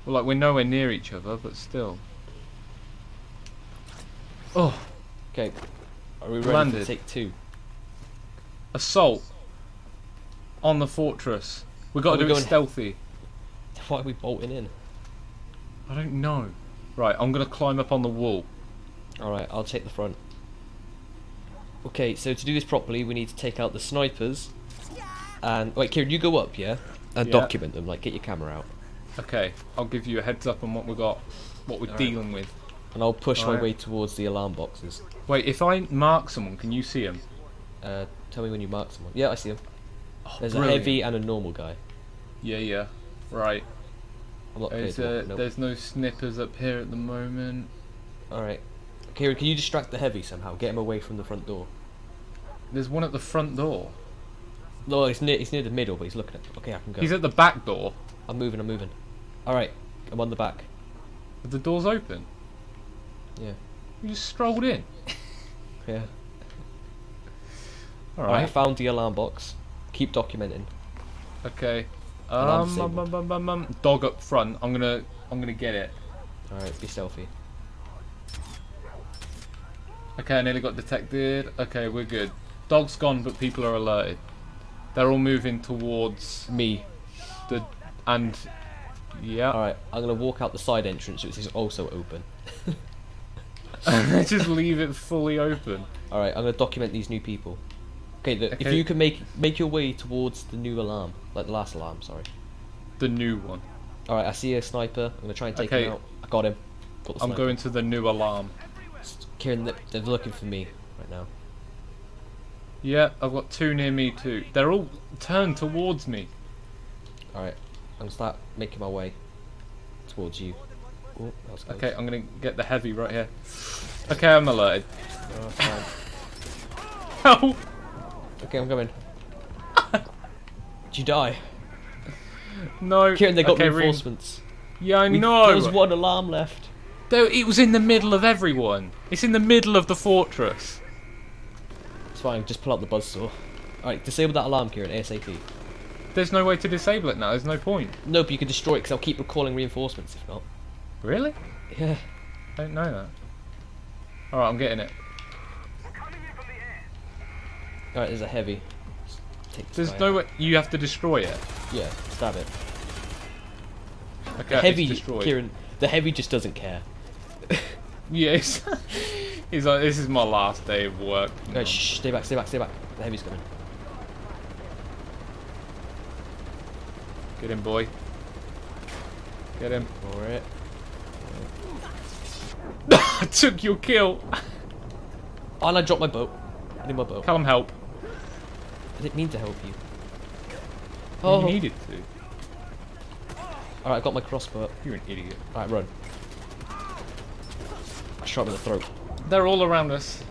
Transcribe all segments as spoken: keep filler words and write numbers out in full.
Well, like we're nowhere near each other, but still. Oh. Okay. Are we ready Landed. to take two? Assault on the fortress. We got to do it going... stealthy. Why are we bolting in? I don't know. Right, I'm gonna climb up on the wall. Alright, I'll take the front. Okay, so to do this properly, we need to take out the snipers. And wait, Kieran, you go up, yeah, and Yeah. document them. Like, get your camera out. Okay, I'll give you a heads up on what we got, what we're All right. dealing with. And I'll push All my right. way towards the alarm boxes. Wait, if I mark someone, can you see him? Uh, tell me when you mark someone. Yeah, I see them. Oh, There's brilliant. a heavy and a normal guy. Yeah, yeah. Right. I'm not There's, clear. uh, Nope. there's no snippers up here at the moment. Alright. Kieran, can you distract the heavy somehow? Get him away from the front door. There's one at the front door. No, he's near, he's near the middle, but he's looking at... Okay, I can go. He's at the back door. I'm moving, I'm moving. Alright, I'm on the back. Are the doors open? Yeah. You just strolled in. Yeah. All Alright, I right. found the alarm box. Keep documenting. Okay. Alarm Um, um, disabled. um, um, um, dog up front. I'm gonna, I'm gonna get it. Alright, be stealthy. Okay, I nearly got detected. Okay, we're good. Dog's gone, but people are alerted. They're all moving towards Me. the and yeah. Alright, I'm gonna walk out the side entrance, which is also open. Just leave it fully open. Alright, I'm gonna document these new people. Okay, the, if Okay. you can make make your way towards the new alarm, like the last alarm, sorry. The new one. Alright, I see a sniper. I'm gonna try and take Okay. him out. I got him. Got the I'm sniper. going to the new alarm. Kieran, they- they're looking for me right now. Yeah, I've got two near me too. They're all turned towards me. Alright, I'm gonna start making my way towards you. Oh, that was close. Okay, I'm gonna get the heavy right here. Okay, I'm alerted. Oh, fine. Help! Okay, I'm coming. Did you die? No. Kieran, they got okay, re- reinforcements. Yeah, I We- know. There was one alarm left. Though it was in the middle of everyone. It's in the middle of the fortress. It's fine, just pull out the buzzsaw. Alright, disable that alarm, Kieran, ASAP. There's no way to disable it now. There's no point. No, but you can destroy it because I'll keep recalling reinforcements if not. Really? Yeah. I didn't know that. Alright, I'm getting it. Alright, there's a heavy. Just take this There's guy no out. way. You have to destroy it. Yeah, stab it. Okay, The heavy, it's destroyed. Kieran, the heavy just doesn't care. Yes. He's like, this is my last day of work. Alright, shh, stay back, stay back, stay back. The heavy's coming. Get him, boy. Get him. Alright. I took your kill. Oh, and I dropped my boat. I need my boat. Callum, help. I didn't mean to help you. Oh. Oh. You needed to. Alright, I got my crossbow. You're an idiot. Alright, run. I shot him in the throat. They're all around us.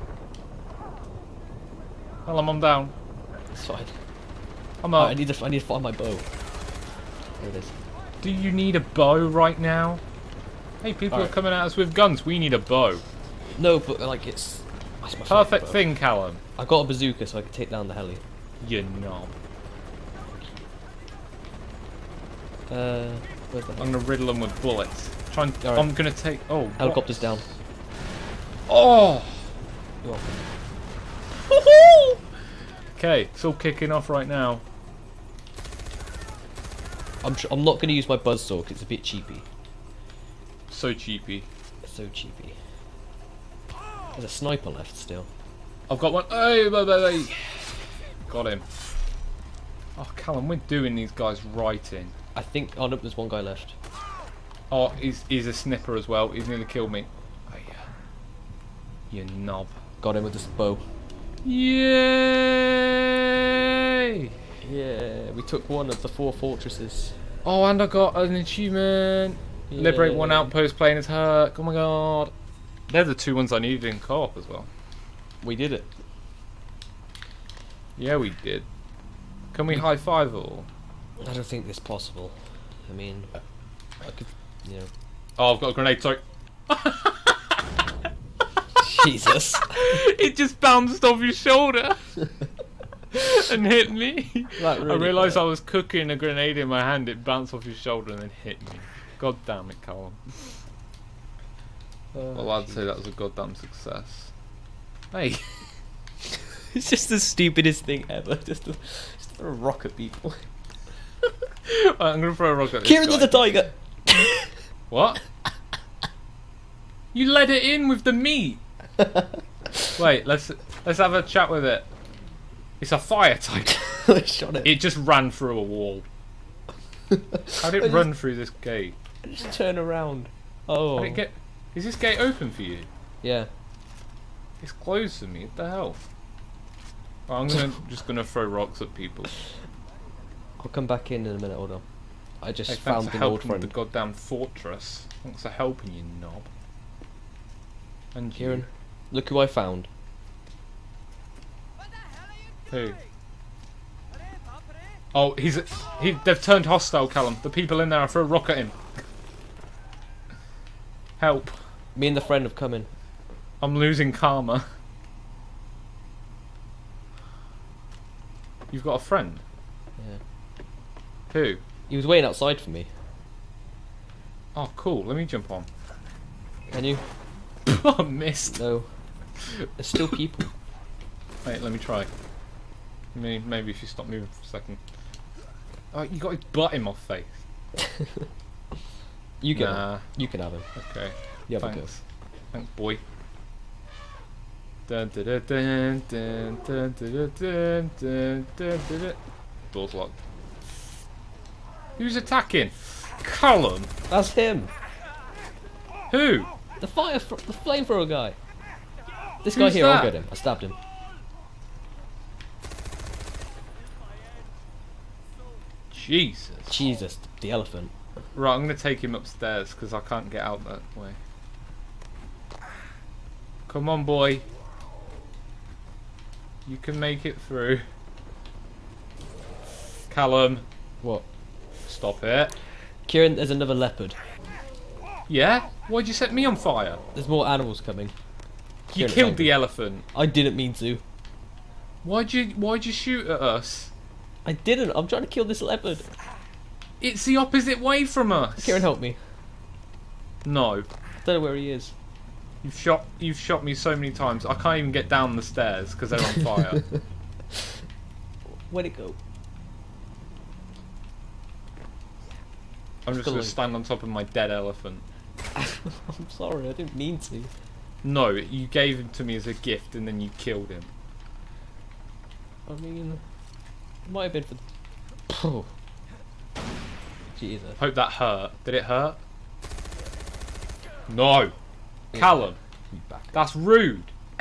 Callum, I'm down. It's fine. I'm Alright, up. I need to I need to find my bow. There it is. Do you need a bow right now? Hey, people Alright. are coming at us with guns. We need a bow. No, but like it's that's my Perfect favourite bow. thing, Callum. I got a bazooka so I can take down the heli. You knob. Uh, where's the I'm heli? gonna riddle them with bullets. Try and, Alright. I'm gonna take. Oh. what? Helicopter's down. Oh. You're welcome. Okay, it's all kicking off right now. I'm tr I'm not going to use my buzzsaw because it's a bit cheapy. So cheapy. It's so cheapy. There's a sniper left still. I've got one. Hey, bye, bye, bye. Got him. Oh, Callum, we're doing these guys right in. I think. Oh no, there's one guy left. Oh, he's he's a snipper as well. He's nearly killed me. Oh yeah. You knob. Got him with this bow. Yay! Yeah, we took one of the four fortresses. Oh, and I got an achievement. Yeah. Liberate one outpost. Playing as Herc. Oh my god. They're the two ones I needed in co-op as well. We did it. Yeah, we did. Can we high five all? I don't think this possible. I mean, I could, you know. Oh, I've got a grenade. Sorry. Jesus. It just bounced off your shoulder and hit me. That I really realised hurt. I was cooking a grenade in my hand. It bounced off your shoulder and then hit me. God damn it, Callum. Oh, Well, I'd Jesus. say that was a goddamn success. Hey. It's just the stupidest thing ever. Just to, just to throw a rock at people. Right, I'm gonna throw a rock at this Kieran, guy. there's a tiger! What? You let it in with the meat. Wait, let's let's have a chat with it. It's a fire tiger. I shot it. It just ran through a wall. How did I it run just- through this gate? Just turn around. Oh. How did it get? Is this gate open for you? Yeah. It's closed for me. What the hell? Oh, I'm gonna just gonna throw rocks at people. I'll come back in in a minute, hold on. I just Hey, found thanks for an old helping friend. with the goddamn fortress. Thanks for helping, you knob. And you. Kieran, look who I found. Who? Oh, he's he. They've turned hostile, Callum. The people in there. I throw a rock at him. Help! Me and the friend have come in. I'm losing karma. You've got a friend. Yeah. Who? He was waiting outside for me. Oh, cool. Let me jump on. Can you? I missed. No. There's still people. Wait, let me try. Maybe, maybe if you stop moving for a second. Oh, you got his butt in my face. You can. Nah. You can have him. Okay. You have a go. Thanks. Thanks, boy. Dun, dun, dun, dun, dun, dun, dun, dun, dun, dun, dun, dun. Door's locked. Who's attacking? Callum. That's him. Who? The fire, fr the flamethrower guy. This guy Who's here, that? I'll get him. I stabbed him. Jesus. Jesus, the elephant. Right, I'm gonna take him upstairs because I can't get out that way. Come on, boy. You can make it through. Callum, What? stop it. Kieran, there's another leopard. Yeah? Why'd you set me on fire? There's more animals coming. You Kieran, killed thank the you. elephant. I didn't mean to. Why'd you Why'd you shoot at us? I didn't. I'm trying to kill this leopard. It's the opposite way from us. Kieran, help me. No. I don't know where he is. You've shot You've shot me so many times. I can't even get down the stairs because they're on fire. Where'd it go? I'm just Go gonna on. stand on top of my dead elephant. I'm sorry, I didn't mean to. No, you gave him to me as a gift and then you killed him. I mean, it might have been for. Oh. Jesus. Hope that hurt. Did it hurt? No. Callum, You back. that's rude.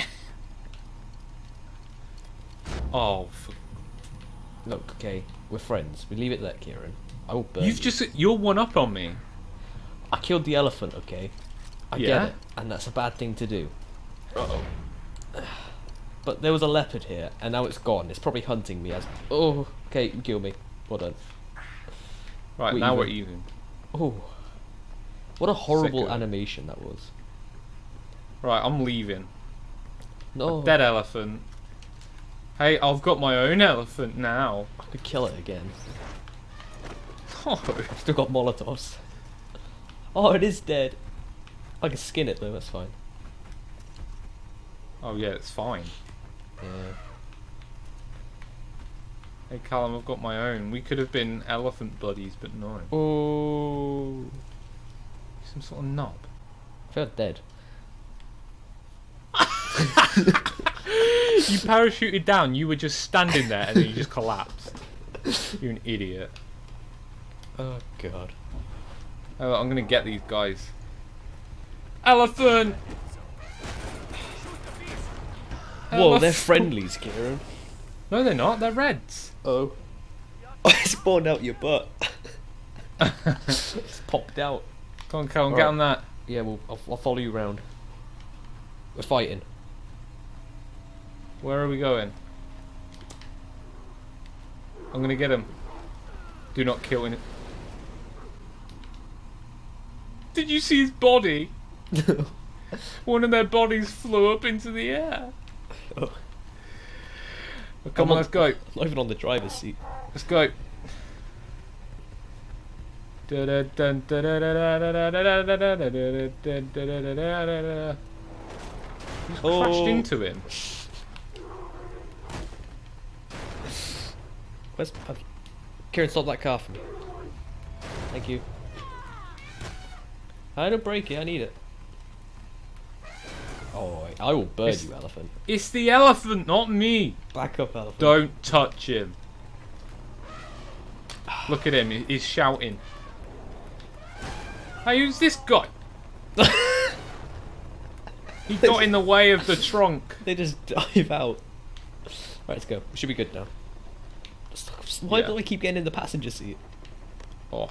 Oh, for... Look, okay, we're friends. We leave it there, Kieran. I will burn you've you. just you're one up on me. I killed the elephant, okay? I Yeah? get it, and that's a bad thing to do. Uh oh. But there was a leopard here, and now it's gone. It's probably hunting me as. Oh, okay, you kill me. Well done. Right, We're now even. we're even. Oh. What a horrible Sick of it. animation that was. Right, I'm leaving. No. Dead elephant. Hey, I've got my own elephant now. I could kill it again. No. I've still got Molotovs. Oh, it is dead. I can skin it though, that's fine. Oh yeah, it's fine. Yeah. Hey Callum, I've got my own. We could have been elephant buddies, but no. Oh. Some sort of knob. I feel dead. You parachuted down, you were just standing there and then you just collapsed. You're an idiot. Oh god. Oh, I'm gonna get these guys. Elephant! Whoa, they're Elephant. friendlies, Kieran. No, they're not. They're reds. Oh. I spawned out your butt. It's popped out. Come on, Callum, get Alright. on that. Yeah, well, I'll, I'll follow you round. We're fighting. Where are we going? I'm gonna get him. Do not kill him. Did you see his body? One of their bodies flew up into the air. Oh. Oh, come I'm on, let's go. Not even on the driver's seat. Let's go. Just crashed into him. Where's... Oh. Kieran, stop that car for me. Thank you. I don't break it, I need it. Oh, I will burn It's- you, elephant. It's the elephant, not me. Back up, elephant. Don't touch him. Look at him, he- he's shouting. Hey, who's this guy? He got in the way of the trunk. They just dive out. Right, let's go. We should be good now. Why Yeah. do I keep getting in the passenger seat? Oh.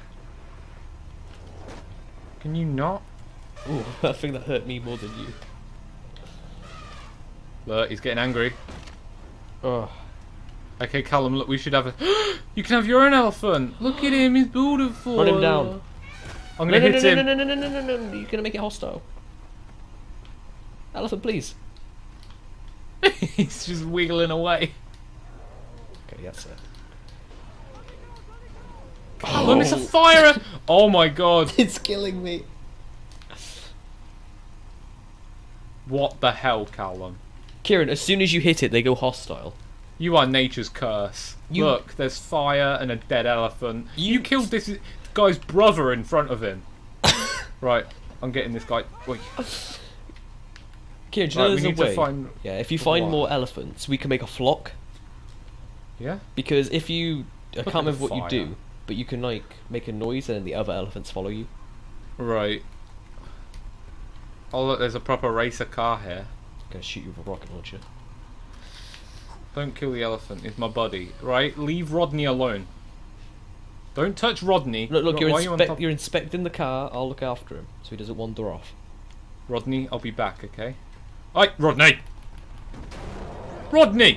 Can you not? Ooh, that thing that hurt me more than you. Look, he's getting angry. Oh. Okay, Callum, look, we should have a... You can have your own elephant. Look at him, he's beautiful. Run him down. I'm No, gonna no, hit no, him. no, no, no, no, no, no, no, you're gonna make it hostile. Elephant, please. He's just wiggling away. Okay, that's it. Callum, it's a fire! Oh my god. It's killing me. What the hell, Callum? Kieran, as soon as you hit it, they go hostile. You are nature's curse. You- Look, there's fire and a dead elephant. You, You- killed this guy's brother in front of him. Right, I'm getting this guy. Wait. Kieran, do you Right, know we there's need a way? to find... Yeah, if you find What? more elephants, we can make a flock. Yeah? Because if you, I Look can't at remember the what you fire. do, but you can like make a noise and then the other elephants follow you. Right. Oh look, there's a proper racer car here. I'm gonna shoot you with a rocket launcher. Don't kill the elephant, he's my buddy. Right, leave Rodney alone. Don't touch Rodney. Look, look, Why you're, are you on inspe- top- you're inspecting the car. I'll look after him so he doesn't wander off. Rodney, I'll be back, okay? Right, Rodney! Rodney!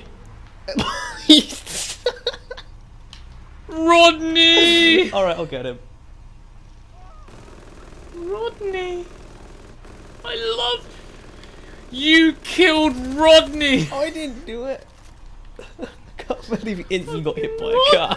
Rodney! All right, I'll get him. Rodney! I love... You killed Rodney! I didn't do it. I can't believe he instantly got hit by a car.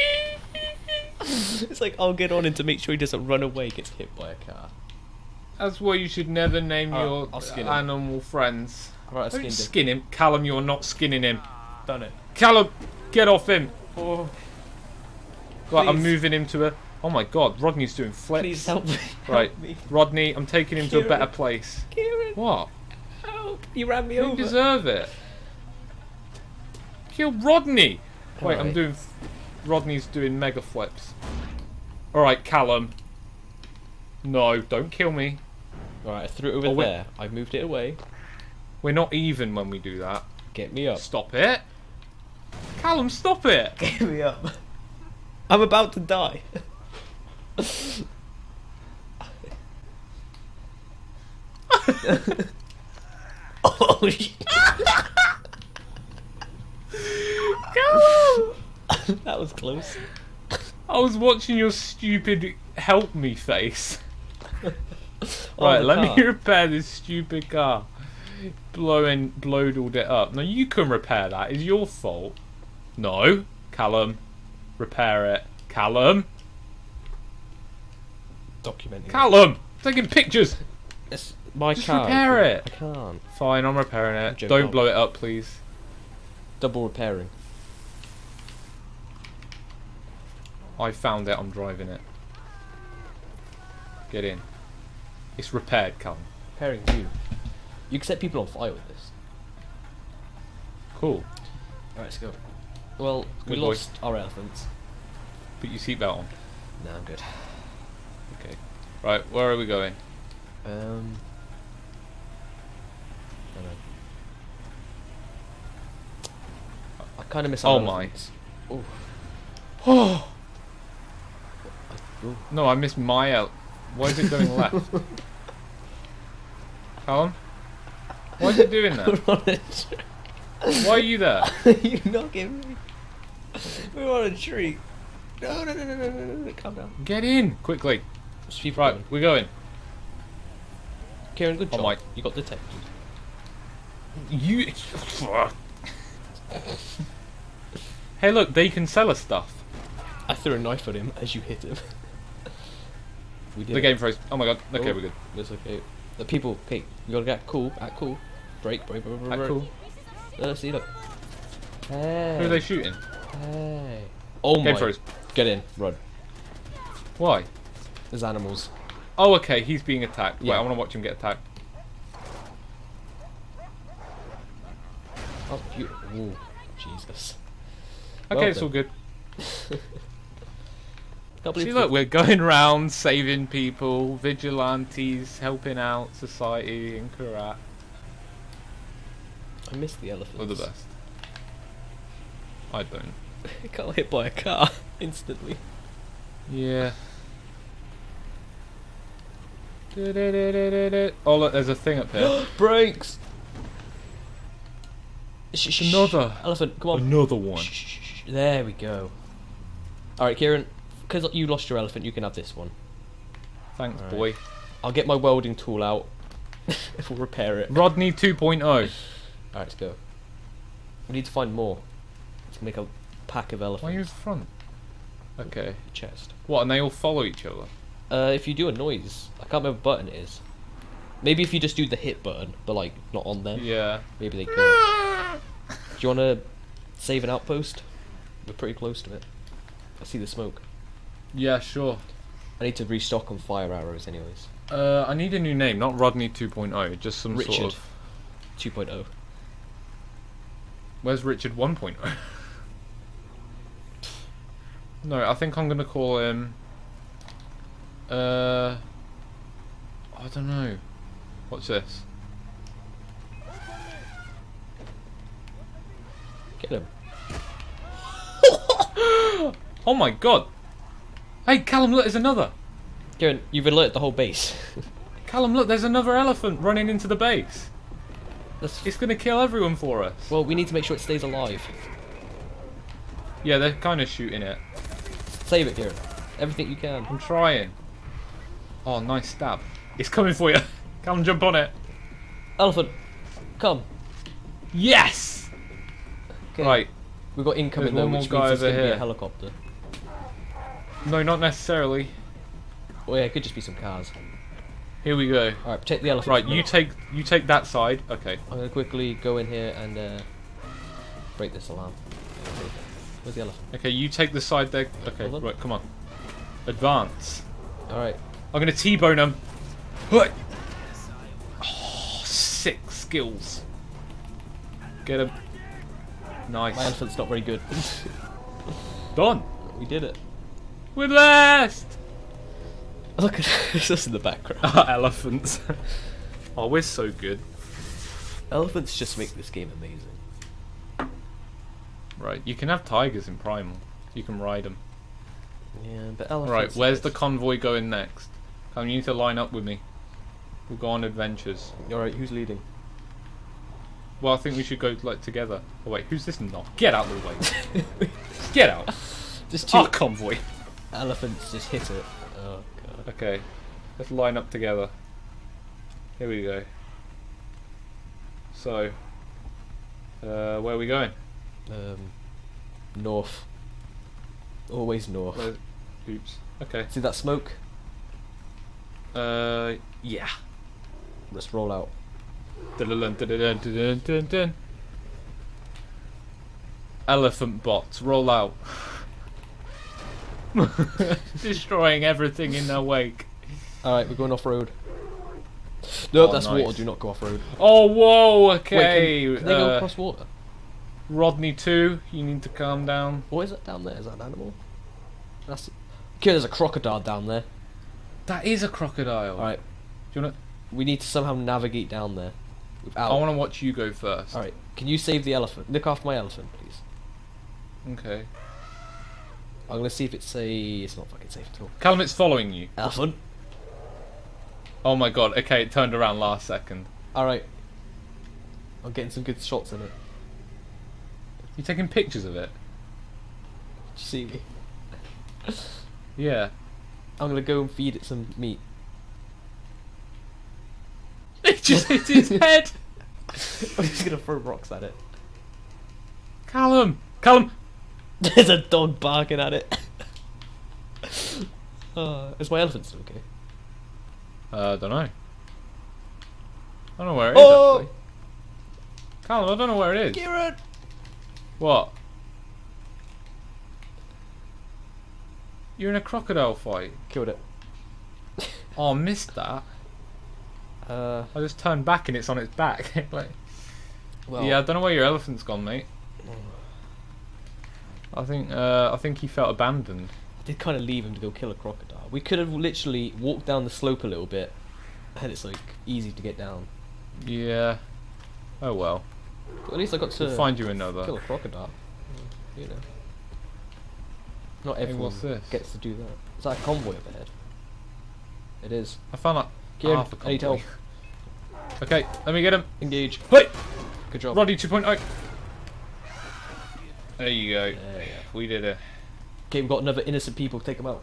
It's like I'll get on him to make sure he doesn't run away, gets hit by a car. That's why you should never name Oh, your I'll skin him. animal friends. All right, I Don't skinned him. skin him. Callum, you're not skinning him. Done it. Callum, get off him. Oh, Right, I'm Please. moving him to a... Oh my god, Rodney's doing flips. please help me. Right, Help me. Rodney, I'm taking him to a Kieran. better place. Kieran, What? help! You ran me You over. deserve it. Kill Rodney! Wait, I'm Alright. doing... f- Rodney's doing mega flips. Alright, Callum. No, don't kill me. Right, I threw it over Oh, wait. there. I moved it away. We're not even when we do that. Get me up. Stop it. Callum, stop it. Get me up. I'm about to die. Oh shit. Callum! That was close. I was watching your stupid help me face. Oh, Right, the let car. me repair this stupid car. Blowing, blowed it up. No, you can repair that. It's your fault. No, Callum, repair it. Callum, Documenting. Callum, taking pictures. It's my Just car. repair it. I can't. Fine, I'm repairing it. Joke Don't on. blow it up, please. Double repairing. I found it. I'm driving it. Get in. It's repaired, Callum. Repairing you. You can set people on fire with this. Cool. Alright, let's go. Well, we Good boy. lost our elephants. Put your seatbelt on. No, I'm good. Okay. Right, where are we going? Um. I don't know. I kind of miss our Oh my. elephants. Ooh. Oh Ooh. no, I missed my el- Why is it going left? Callum? Why is it doing that? We're on a tree. Why are you there? You're knocking me. We're on a tree. No, no, no, no, no, no, no, no. Calm down. Get in quickly. There's people Right, coming. we're going. Kieran, good Oh job. my- You got detected. You. Hey, look, they can sell us stuff. I threw a knife at him as you hit him. We did The it. game froze. Oh my god. Okay, Oh, we're good. It's okay. The people, okay, you gotta get cool, act cool. Break, break, break, break, Act break. cool. Uh, see, look. Hey. Who are they shooting? Hey. Oh Game my. froze. Get in, run. Why? There's animals. Oh, okay. He's being attacked. Wait, Yeah. I want to watch him get attacked. Oh, you. Ooh, Jesus. Okay, Well it's all good. Can't believe See, look, we're going around saving people, vigilantes, helping out society in Kyrat. I missed the elephants. We're the best. I don't. I got hit by a car instantly. Yeah. Oh, look, there's a thing up here. Brakes! Shh, shh, Another. Elephant, come on. Another one. Shh, shh, shh. There we go. Alright, Kieran, because you lost your elephant, you can have this one. Thanks, Alright. boy. I'll get my welding tool out. We'll repair it. Rodney two point oh. Alright, let's go. We need to find more. Let's make a pack of elephants. Why are you in front? Okay. Chest. What, and they all follow each other? Uh, if you do a noise, I can't remember what button it is. Maybe if you just do the hit button, but like not on there. Yeah. Maybe they go. Do you want to save an outpost? We're pretty close to it. I see the smoke. Yeah, sure. I need to restock on fire arrows, anyways. Uh, I need a new name, not Rodney two point oh, just some Richard. sort of... two point oh. Where's Richard one point oh? No, I think I'm gonna call him... Uh... I don't know. What's this? Get him. Oh my god! Hey, Callum, look, there's another! Kieran, you've alerted the whole base. Callum, look, there's another elephant running into the base. That's It's gonna kill everyone for us. well, we need to make sure it stays alive. Yeah, they're kind of shooting it. Save it, Kieran. Everything you can. I'm trying. Oh, nice stab. It's coming for you. Callum, jump on it. Elephant, come. Yes! Okay. Right. We've got incoming There's though, one more which guy means it's over going to be a here. helicopter. No, not necessarily. Oh yeah, it could just be some cars. Here we go. Alright, protect the elephant. Right, for a you minute. take you take that side. Okay. I'm going to quickly go in here and uh, break this alarm. Where's the elephant? Okay, you take the side there. Okay, Hold on. right, come on. Advance. Alright. I'm gonna T-bone him. What? Oh, sick skills. Get him. Nice. My elephant's not very good. Done. We did it. We're last. Look at this us in the background. Elephants. Oh, we're so good. Elephants just make this game amazing. Right, you can have tigers in Primal. You can ride them. Yeah, but elephants. Right, where's the are convoy going next? Come, you need to line up with me. We'll go on adventures. Alright, who's leading? Well, I think we should go like together. Oh wait, who's this knock? Get out of the way. Get out. Just two Our convoy. elephants just hit it. Oh god. Okay, let's line up together. Here we go. So, uh, where are we going? Um, north. Always north. Where's... Oops. Okay. See that smoke? Uh, yeah. Let's roll out. Dun, dun, dun, dun, dun, dun, dun, dun. Elephant bots, roll out. Destroying everything in their wake. Alright, we're going off road. No, Oh, that's nice. water. Do not go off road. Oh, whoa, okay. Wait, can, can they go uh, across water? Rodney two, you need to calm down. What is that down there? Is that an animal? That's. Okay, there's a crocodile down there. That is a crocodile. Alright, Do you wanna... we need to somehow navigate down there. Without. I want to watch you go first. Alright, can you save the elephant? Look after my elephant, please. Okay. I'm gonna see if it's safe. It's not fucking safe at all. Callum, it's following you. Elephant. Oh my god, okay, it turned around last second. Alright. I'm getting some good shots in it. You taking pictures of it? Did you see me? Yeah. I'm gonna go and feed it some meat. It just hit his head! I'm just gonna throw rocks at it. Callum! Callum! There's a dog barking at it. uh, is my elephant still okay? Uh, I don't know. I don't know where it is Oh! actually. Callum, I don't know where it is. Kyrat! What? You're in a crocodile fight. Killed it. Oh, I missed that. Uh, I just turned back and it's on its back. Like, well, yeah, I don't know where your elephant's gone, mate. I think uh, I think he felt abandoned. I did kind of leave him to go kill a crocodile. We could have literally walked down the slope a little bit, and it's like easy to get down. Yeah. Oh well. But at least I got to We'll find you another. kill a crocodile. You know, not Hey, everyone what's this? gets to do that. Is that a convoy up ahead? It is. I found like Kieran, half a I need help. convoy. Okay, let me get him. Engage. Hey! Good job. Roddy two point oh. There you go. There you go. We did it. Okay, we've got another innocent people. Take them out.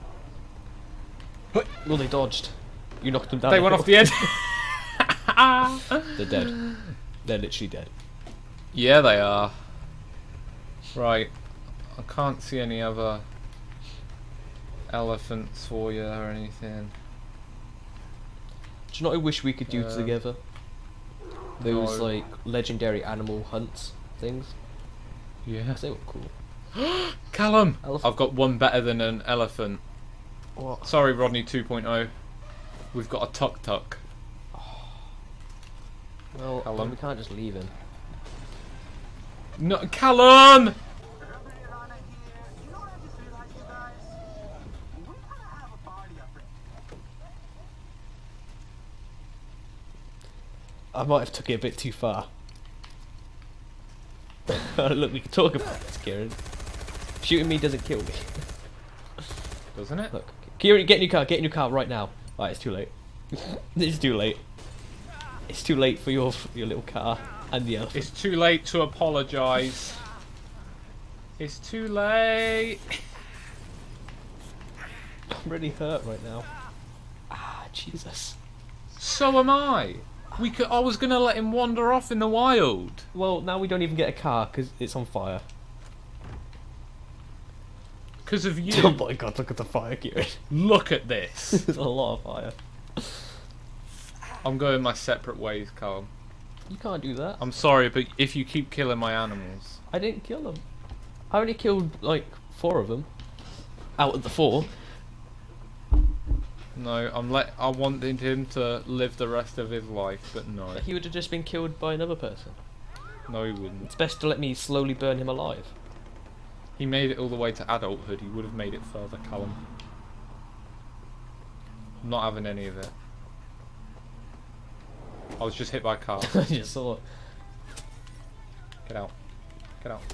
Well, they dodged. You knocked them down. They the went hill. off the edge. They're dead. They're literally dead. Yeah, they are. Right. I can't see any other elephants for you or anything. Do you know what I wish we could do Um, together? Those no. like legendary animal hunts things. Yeah. They were cool. Callum! Elephant. I've got one better than an elephant. What? Sorry, Rodney two point oh. We've got a tuk-tuk. Well, Callum. we can't just leave him. No, Callum! I might have took it a bit too far. Look, we can talk about this, Kieran. Shooting me doesn't kill me. Doesn't it? Look, Kieran, get in your car. Get in your car right now. Right, it's too late. It's too late. It's too late for your for your little car and the elephant. It's too late to apologise. It's too late. I'm really hurt right now. Ah, Jesus. So am I. We could. I was gonna let him wander off in the wild. Well, now we don't even get a car because it's on fire. Because of you. Oh my God! Look at the fire, Kieran. Look at this. There's a lot of fire. I'm going my separate ways, Carl. You can't do that. I'm sorry, but if you keep killing my animals, I didn't kill them. I only killed like four of them. Out of the four. no, I'm let. I wanted him to live the rest of his life, but no, He would have just been killed by another person. no, he wouldn't. It's best to let me slowly burn him alive. He made it all the way to adulthood. He would have made it further, Callum. I'm not having any of it. I was just hit by a car. I just saw it. Get out. Get out.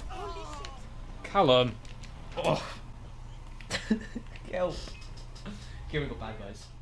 Callum. Oh. Help. Here we go, bad guys.